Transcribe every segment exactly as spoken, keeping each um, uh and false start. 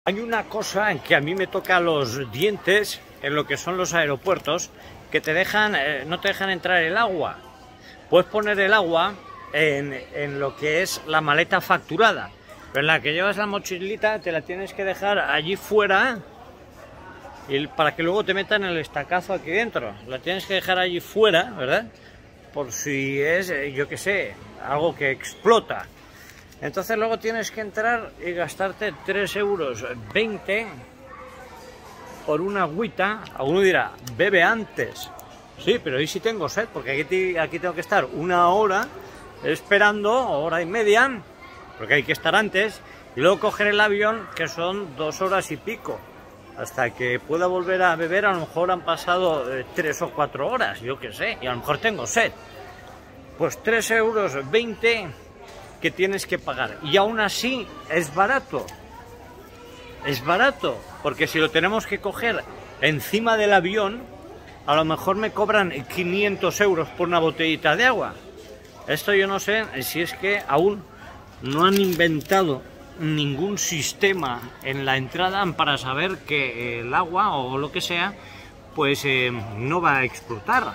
Hay una cosa en que a mí me toca los dientes en lo que son los aeropuertos, que te dejan, eh, no te dejan entrar el agua. Puedes poner el agua en, en lo que es la maleta facturada, pero en la que llevas la mochilita te la tienes que dejar allí fuera y para que luego te metan el estacazo aquí dentro. La tienes que dejar allí fuera, ¿verdad? Por si es, eh, yo qué sé, algo que explota. Entonces luego tienes que entrar y gastarte tres euros veinte por una agüita. Alguno dirá, bebe antes. Sí, pero ¿y si tengo sed? Porque aquí, aquí tengo que estar una hora esperando, hora y media, porque hay que estar antes, y luego coger el avión, que son dos horas y pico. Hasta que pueda volver a beber, a lo mejor han pasado eh, tres o cuatro horas, yo qué sé, y a lo mejor tengo sed. Pues tres euros veinte que tienes que pagar, y aún así es barato, es barato, porque si lo tenemos que coger encima del avión, a lo mejor me cobran quinientos euros por una botellita de agua. Esto yo no sé si es que aún no han inventado ningún sistema en la entrada para saber que el agua o lo que sea, pues eh, no va a explotar.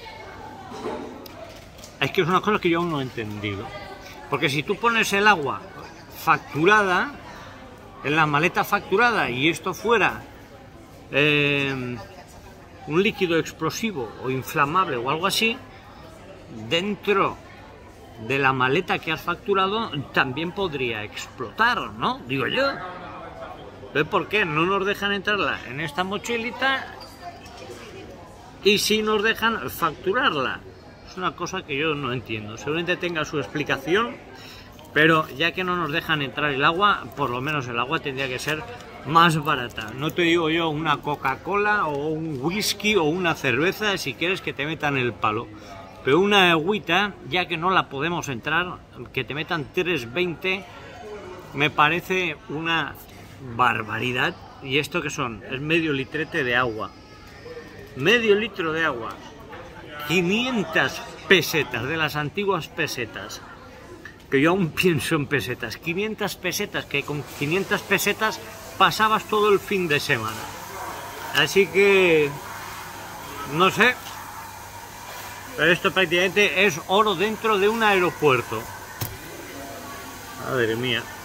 Es que es una cosa que yo aún no he entendido. Porque si tú pones el agua facturada, en la maleta facturada, y esto fuera eh, un líquido explosivo o inflamable o algo así, dentro de la maleta que has facturado también podría explotar, ¿no? Digo yo. Entonces, ¿por qué no nos dejan entrarla en esta mochilita y sí nos dejan facturarla? Es una cosa que yo no entiendo. Seguramente tenga su explicación, pero ya que no nos dejan entrar el agua, por lo menos el agua tendría que ser más barata. No te digo yo una Coca-Cola o un whisky o una cerveza, si quieres que te metan el palo. Pero una agüita, ya que no la podemos entrar, que te metan tres veinte, me parece una barbaridad. ¿Y esto qué son? Es medio litrete de agua. Medio litro de agua. quinientas pesetas, de las antiguas pesetas, que yo aún pienso en pesetas, quinientas pesetas, que con quinientas pesetas pasabas todo el fin de semana. Así que, no sé, pero esto prácticamente es oro dentro de un aeropuerto. Madre mía.